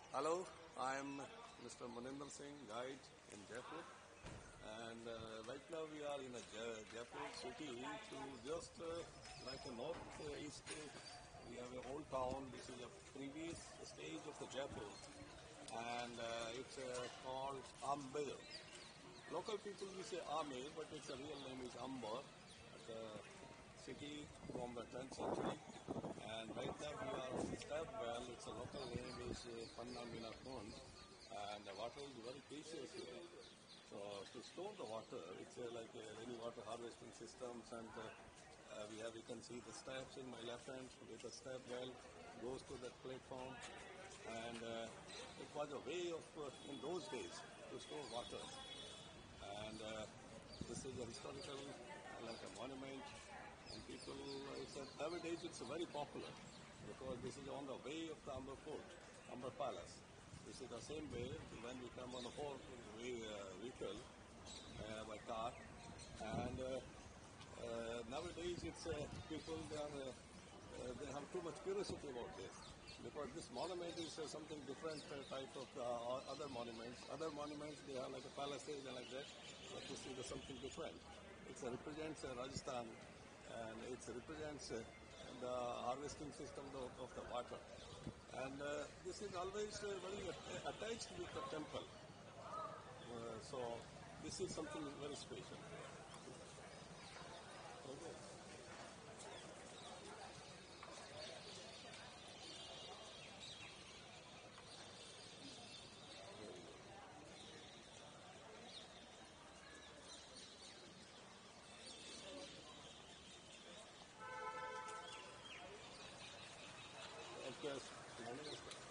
Hello, I am Mr. Maninder Singh, guide in Jaipur, and right now we are in a Jaipur city to just like a northeast. We have a old town. This is a previous stage of the Jaipur, and it's called Amber. Local people we say Amir, but its real name is Amber. It's a city from the 10th century. And right now we are on the step well. It's a local name is Panna Meena Kund, and the water is very precious here. So to store the water, it's like rainwater harvesting systems, and you can see the steps in my left hand with a step well goes to that platform, and it was a way of in those days to store water, and this is a historical like a monument, and people nowadays it's very popular because this is on the way of the Amber Fort, Amber Palace. This is the same way when we come on a vehicle by car, and nowadays it's people they have too much curiosity about this because this monument is something different type of other monuments. Other monuments they are like a palaces and like that, but this is something different. It represents Rajasthan, and it represents the harvesting system of the water. And this is always very attached with the temple. So this is something very special. Okay. Of course,